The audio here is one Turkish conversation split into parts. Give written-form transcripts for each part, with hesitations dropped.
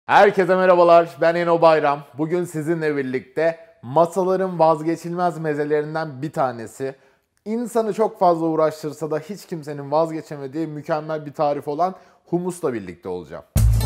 Herkese merhabalar, ben Eno Bayram. Bugün sizinle birlikte masaların vazgeçilmez mezelerinden bir tanesi, insanı çok fazla uğraştırsa da hiç kimsenin vazgeçemediği mükemmel bir tarif olan humusla birlikte olacağım.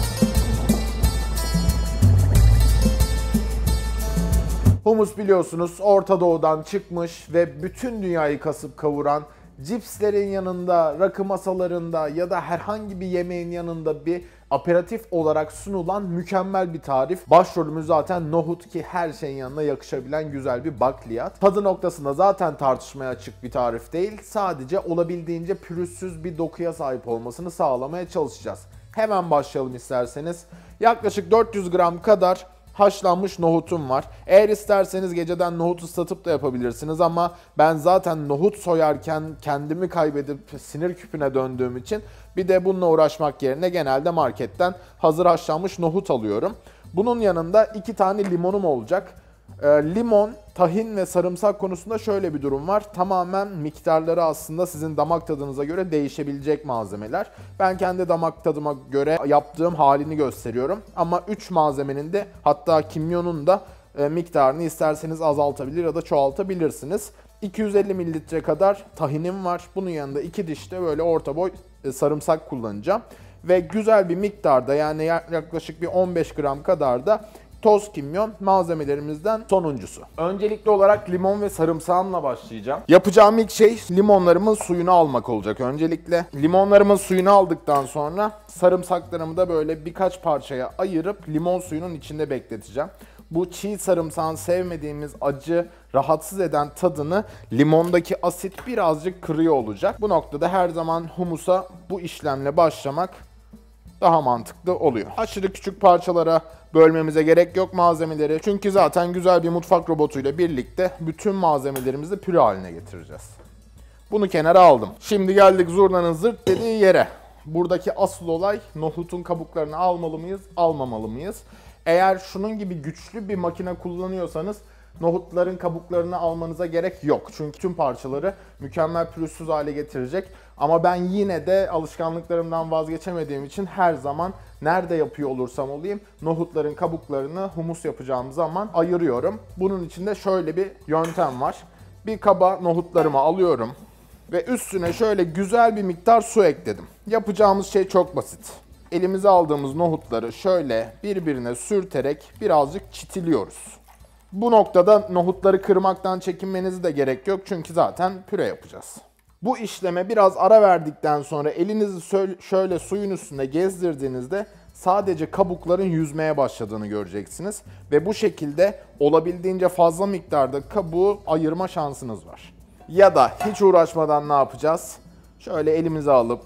Humus biliyorsunuz Orta Doğu'dan çıkmış ve bütün dünyayı kasıp kavuran, cipslerin yanında, rakı masalarında ya da herhangi bir yemeğin yanında bir aperatif olarak sunulan mükemmel bir tarif. Başrolümüz zaten nohut ki her şeyin yanına yakışabilen güzel bir bakliyat. Tadı noktasında zaten tartışmaya açık bir tarif değil. Sadece olabildiğince pürüzsüz bir dokuya sahip olmasını sağlamaya çalışacağız. Hemen başlayalım isterseniz. Yaklaşık 400 gram kadar haşlanmış nohutum var. Eğer isterseniz geceden nohut ıslatıp da yapabilirsiniz ama ben zaten nohut soyarken kendimi kaybedip sinir küpüne döndüğüm için bir de bununla uğraşmak yerine genelde marketten hazır haşlanmış nohut alıyorum. Bunun yanında 2 tane limonum olacak. Limon, tahin ve sarımsak konusunda şöyle bir durum var. Tamamen miktarları aslında sizin damak tadınıza göre değişebilecek malzemeler. Ben kendi damak tadıma göre yaptığım halini gösteriyorum. Ama 3 malzemenin de hatta kimyonun da miktarını isterseniz azaltabilir ya da çoğaltabilirsiniz. 250 mililitre kadar tahinim var. Bunun yanında 2 diş de böyle orta boy sarımsak kullanacağım. Ve güzel bir miktarda yani yaklaşık bir 15 gram kadar da toz kimyon malzemelerimizden sonuncusu. Öncelikli olarak limon ve sarımsağımla başlayacağım. Yapacağım ilk şey limonlarımın suyunu almak olacak öncelikle. Limonlarımın suyunu aldıktan sonra sarımsaklarımı da böyle birkaç parçaya ayırıp limon suyunun içinde bekleteceğim. Bu çiğ sarımsağın sevmediğimiz acı, rahatsız eden tadını limondaki asit birazcık kırıyor olacak. Bu noktada her zaman humusa bu işlemle başlamak daha mantıklı oluyor. Aşırı küçük parçalara bölmemize gerek yok malzemeleri. Çünkü zaten güzel bir mutfak robotuyla birlikte bütün malzemelerimizi püre haline getireceğiz. Bunu kenara aldım. Şimdi geldik zurnanın zırt dediği yere. Buradaki asıl olay nohutun kabuklarını almalı mıyız, almamalı mıyız? Eğer şunun gibi güçlü bir makine kullanıyorsanız nohutların kabuklarını almanıza gerek yok. Çünkü tüm parçaları mükemmel pürüzsüz hale getirecek. Ama ben yine de alışkanlıklarımdan vazgeçemediğim için her zaman nerede yapıyor olursam olayım nohutların kabuklarını humus yapacağım zaman ayırıyorum. Bunun için de şöyle bir yöntem var. Bir kaba nohutlarımı alıyorum ve üstüne şöyle güzel bir miktar su ekledim. Yapacağımız şey çok basit. Elimize aldığımız nohutları şöyle birbirine sürterek birazcık çitiliyoruz. Bu noktada nohutları kırmaktan çekinmenize de gerek yok çünkü zaten püre yapacağız. Bu işleme biraz ara verdikten sonra elinizi şöyle suyun üstünde gezdirdiğinizde sadece kabukların yüzmeye başladığını göreceksiniz. Ve bu şekilde olabildiğince fazla miktarda kabuğu ayırma şansınız var. Ya da hiç uğraşmadan ne yapacağız? Şöyle elimize alıp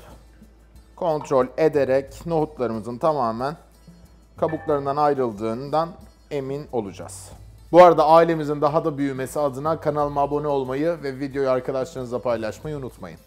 kontrol ederek nohutlarımızın tamamen kabuklarından ayrıldığından emin olacağız. Bu arada ailemizin daha da büyümesi adına kanalıma abone olmayı ve videoyu arkadaşlarınızla paylaşmayı unutmayın.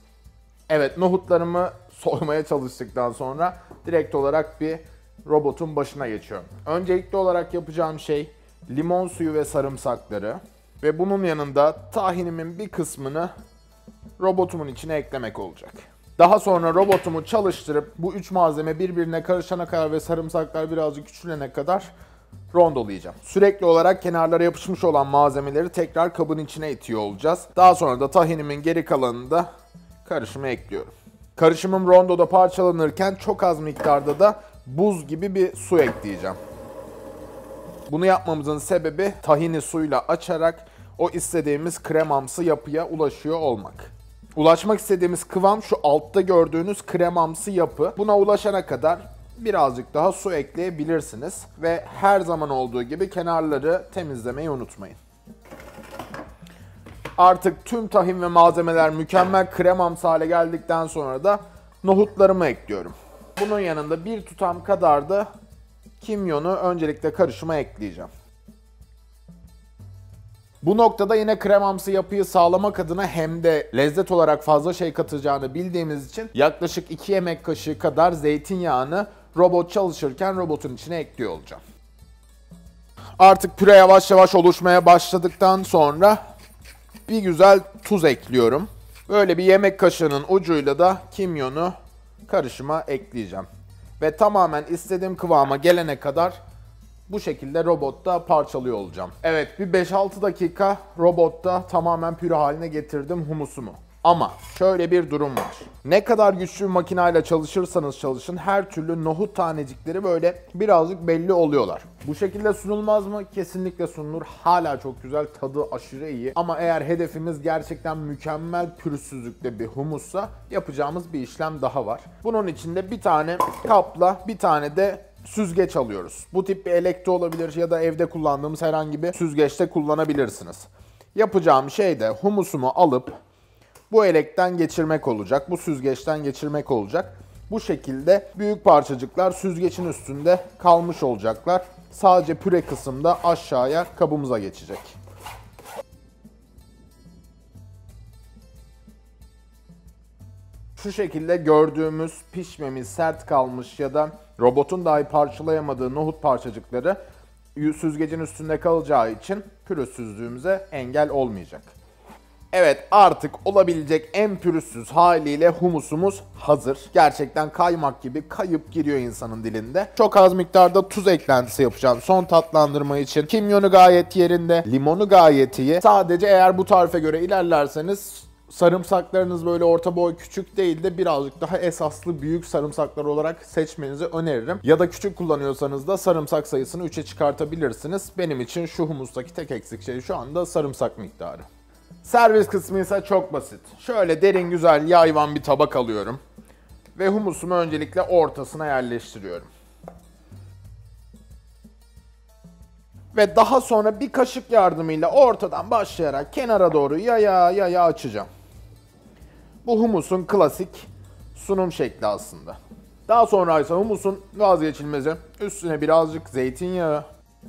Evet, nohutlarımı soymaya çalıştıktan sonra direkt olarak bir robotun başına geçiyorum. Öncelikli olarak yapacağım şey limon suyu ve sarımsakları ve bunun yanında tahinimin bir kısmını robotumun içine eklemek olacak. Daha sonra robotumu çalıştırıp bu 3 malzeme birbirine karışana kadar ve sarımsaklar birazcık küçülene kadar rondolayacağım. Sürekli olarak kenarlara yapışmış olan malzemeleri tekrar kabın içine itiyor olacağız. Daha sonra da tahinimin geri kalanını da karışıma ekliyorum. Karışımım rondoda parçalanırken çok az miktarda da buz gibi bir su ekleyeceğim. Bunu yapmamızın sebebi tahini suyla açarak o istediğimiz kremamsı yapıya ulaşıyor olmak. Ulaşmak istediğimiz kıvam şu altta gördüğünüz kremamsı yapı. Buna ulaşana kadar birazcık daha su ekleyebilirsiniz ve her zaman olduğu gibi kenarları temizlemeyi unutmayın. Artık tüm tahin ve malzemeler mükemmel kremamsı hale geldikten sonra da nohutlarımı ekliyorum. Bunun yanında bir tutam kadar da kimyonu öncelikle karışıma ekleyeceğim. Bu noktada yine kremamsı yapıyı sağlamak adına hem de lezzet olarak fazla şey katacağını bildiğimiz için yaklaşık 2 yemek kaşığı kadar zeytinyağını robot çalışırken robotun içine ekliyor olacağım. Artık püre yavaş yavaş oluşmaya başladıktan sonra bir güzel tuz ekliyorum. Böyle bir yemek kaşığının ucuyla da kimyonu karışıma ekleyeceğim. Ve tamamen istediğim kıvama gelene kadar bu şekilde robotta parçalıyor olacağım. Evet, bir 5-6 dakika robotta tamamen püre haline getirdim humusumu. Ama şöyle bir durum var. Ne kadar güçlü bir makinayla çalışırsanız çalışın her türlü nohut tanecikleri böyle birazcık belli oluyorlar. Bu şekilde sunulmaz mı? Kesinlikle sunulur. Hala çok güzel, tadı aşırı iyi. Ama eğer hedefimiz gerçekten mükemmel pürüzsüzlükte bir humussa yapacağımız bir işlem daha var. Bunun için de bir tane kapla bir tane de süzgeç alıyoruz. Bu tip bir elektro olabilir ya da evde kullandığımız herhangi bir süzgeçte kullanabilirsiniz. Yapacağım şey de humusumu alıp bu elekten geçirmek olacak, bu süzgeçten geçirmek olacak. Bu şekilde büyük parçacıklar süzgecin üstünde kalmış olacaklar. Sadece püre kısımda aşağıya kabımıza geçecek. Şu şekilde gördüğümüz pişmemiş, sert kalmış ya da robotun dahi parçalayamadığı nohut parçacıkları süzgecin üstünde kalacağı için pürüzsüzlüğümüze engel olmayacak. Evet, artık olabilecek en pürüzsüz haliyle humusumuz hazır. Gerçekten kaymak gibi kayıp giriyor insanın dilinde. Çok az miktarda tuz eklentisi yapacağım son tatlandırma için. Kimyonu gayet yerinde, limonu gayet iyi. Sadece eğer bu tarife göre ilerlerseniz sarımsaklarınız böyle orta boy küçük değil de birazcık daha esaslı büyük sarımsaklar olarak seçmenizi öneririm. Ya da küçük kullanıyorsanız da sarımsak sayısını 3'e çıkartabilirsiniz. Benim için şu humustaki tek eksik şey şu anda sarımsak miktarı. Servis kısmı ise çok basit. Şöyle derin güzel yayvan bir tabak alıyorum. Ve humusumu öncelikle ortasına yerleştiriyorum. Ve daha sonra bir kaşık yardımıyla ortadan başlayarak kenara doğru yaya açacağım. Bu humusun klasik sunum şekli aslında. Daha sonra ise humusun vazgeçilmezi üstüne birazcık zeytinyağı.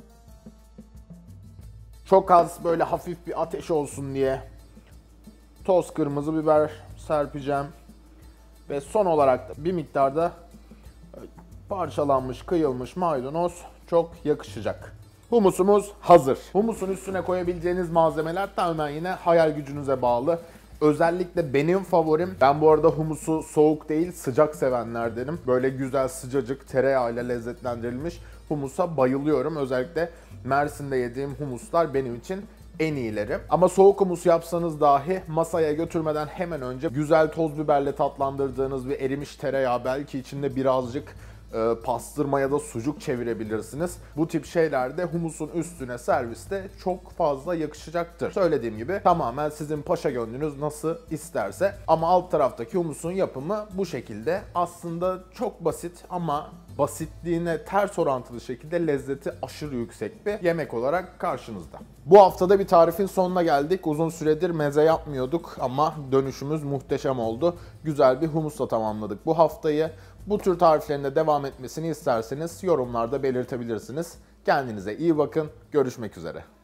Çok az böyle hafif bir ateş olsun diye toz kırmızı biber serpeceğim. Ve son olarak da bir miktarda parçalanmış, kıyılmış maydanoz çok yakışacak. Humusumuz hazır. Humusun üstüne koyabileceğiniz malzemeler tamamen yine hayal gücünüze bağlı. Özellikle benim favorim, ben bu arada humusu soğuk değil sıcak sevenlerdenim. Böyle güzel sıcacık tereyağıyla lezzetlendirilmiş humusa bayılıyorum. Özellikle Mersin'de yediğim humuslar benim için en iyileri. Ama soğuk humus yapsanız dahi masaya götürmeden hemen önce güzel toz biberle tatlandırdığınız bir erimiş tereyağı, belki içinde birazcık pastırma ya da sucuk çevirebilirsiniz. Bu tip şeyler de humusun üstüne serviste çok fazla yakışacaktır. Söylediğim gibi tamamen sizin paşa gönlünüz nasıl isterse. Ama alt taraftaki humusun yapımı bu şekilde. Aslında çok basit ama basitliğine ters orantılı şekilde lezzeti aşırı yüksek bir yemek olarak karşınızda. Bu haftada bir tarifin sonuna geldik. Uzun süredir meze yapmıyorduk ama dönüşümüz muhteşem oldu. Güzel bir humusla tamamladık bu haftayı. Bu tür tariflerin de devam etmesini isterseniz yorumlarda belirtebilirsiniz. Kendinize iyi bakın. Görüşmek üzere.